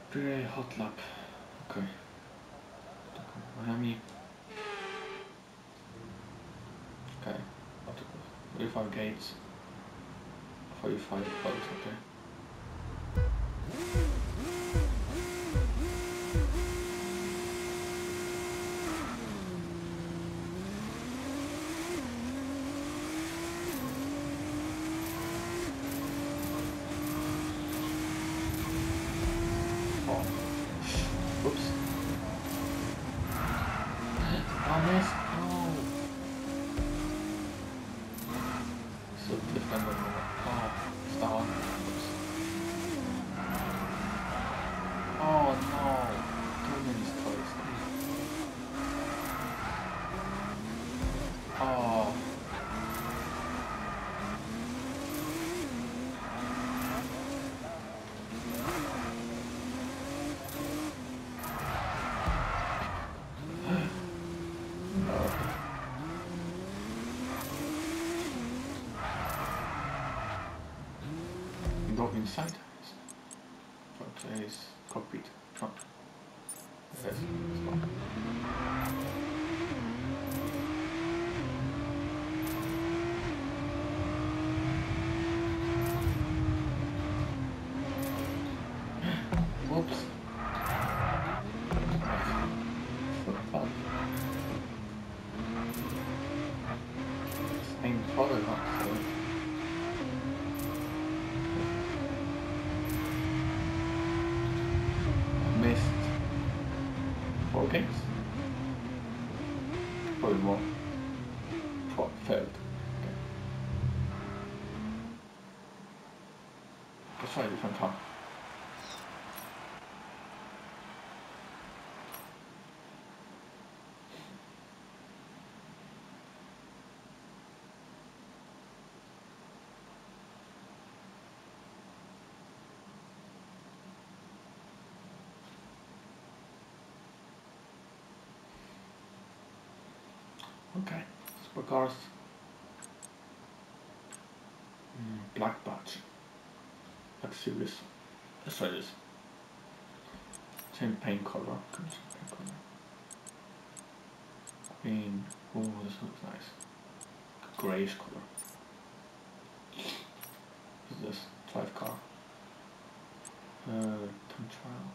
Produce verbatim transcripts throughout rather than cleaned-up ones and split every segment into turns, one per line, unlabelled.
Pre hot lap. Okay. Miami. Okay. forty-five gates. forty-five boats, okay. Oops. I missed. Oh. So different than the oh, star. Oops. Oh no. Too many stars. Oh. Go inside. Front is cockpit. Front. Yes, it's fine. Whoops. So fun. Same problem, not so. Missed four games. Probably more. Four failed. Okay. Let's try a different car. Okay, supercars. Mm, black badge. Black series. Let's try this. Same paint color. Champagne color. Green. Oh, this looks nice. Grayish color. What's this? Drive car. Uh, time trial.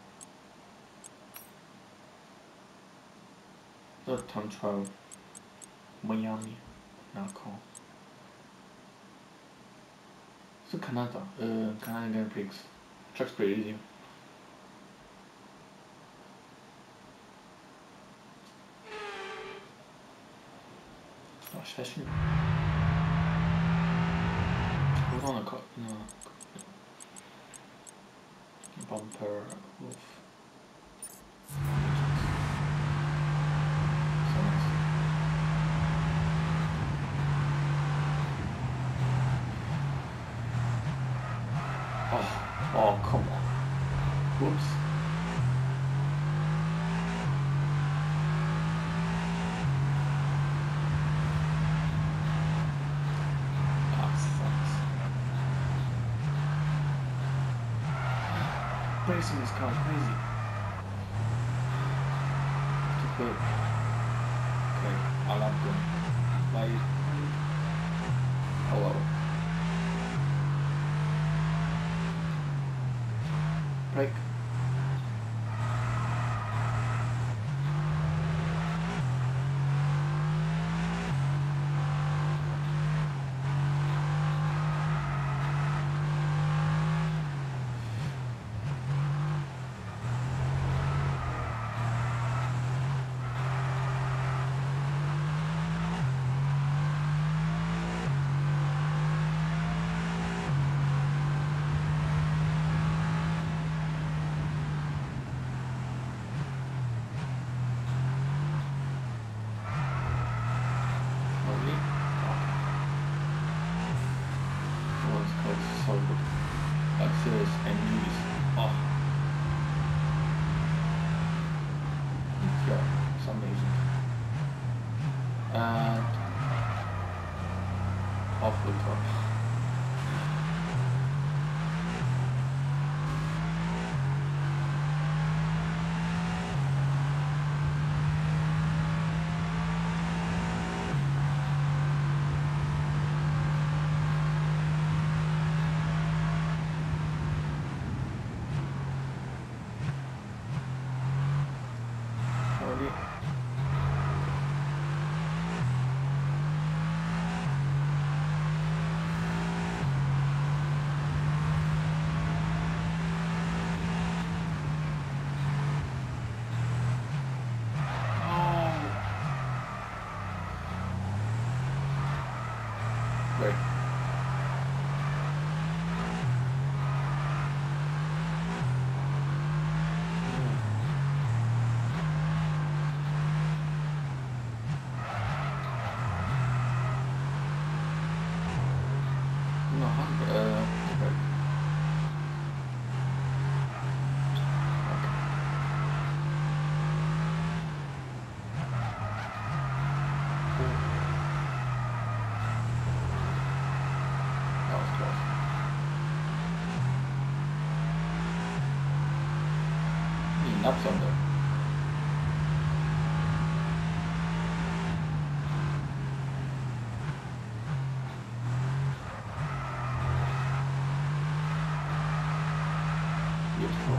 The time trial. Miami. Naco. 是 Canada. Uh, Canadian Prix. Track's pretty easy. Oh, session. Hold on a cut. No. Bumper roof. So nice. Oh, oh, come on. Whoops. That sucks. Racing this car is crazy. Too good. Okay, I'll have to. Bye. Hello. Break. So good. Like serious and news. Oh. Yeah, it's amazing. And off the top. Great. No, uh, okay. That was close. Need laps on there. Beautiful.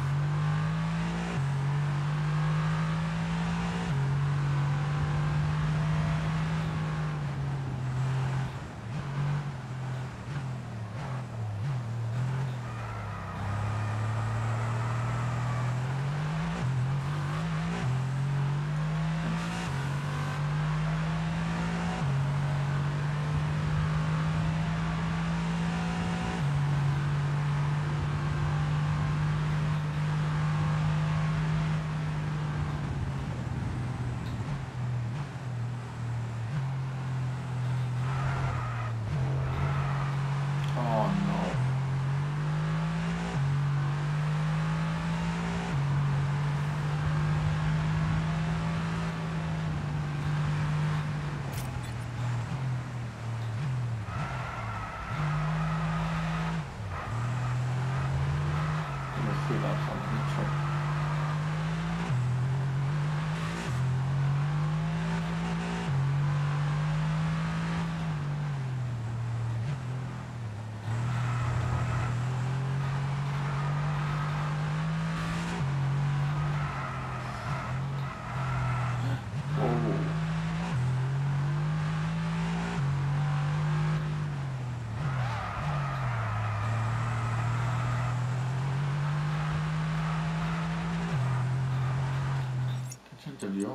Oh no. Let's see laps on the track. Interview.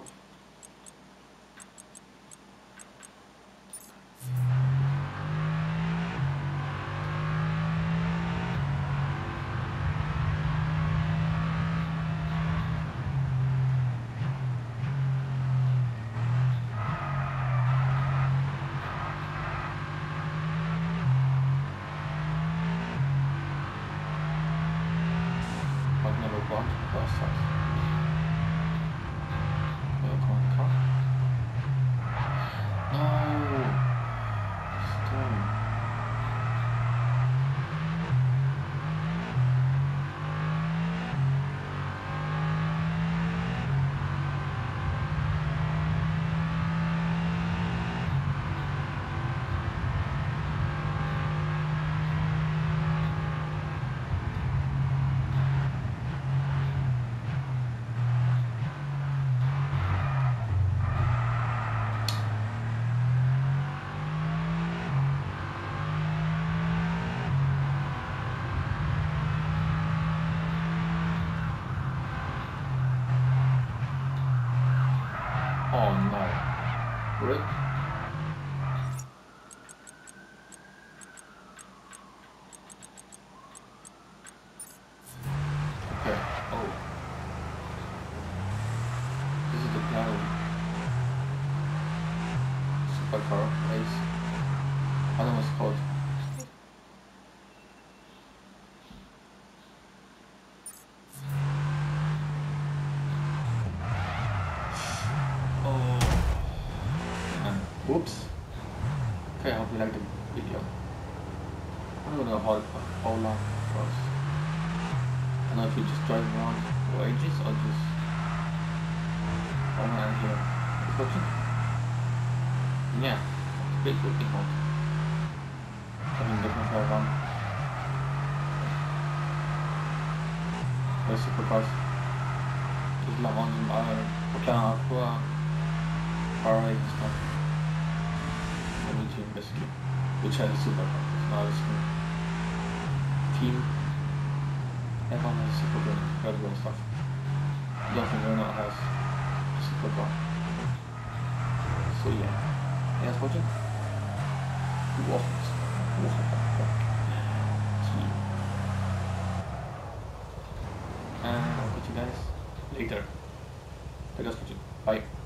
I've never gone to the first house. Oh no. Rick? Okay. Oh. This is the plan. Supercar race. I don't know what it's called. Whoops. Okay, I hope you liked the video. I'm gonna hold hold on first. I don't know if you're just driving around for ages or just oh man here. It's watching. Yeah, it's a big looking one. Something different for everyone. There's supercars. Just like on some other Aqua Power and stuff. Team basically, which has a supercar. It's not a small team. Everyone has a supercar, Red Bull stuff. Nothing Renault has a supercar. So yeah, thanks for watching. What? And I'll catch you guys later. Take us, Bye.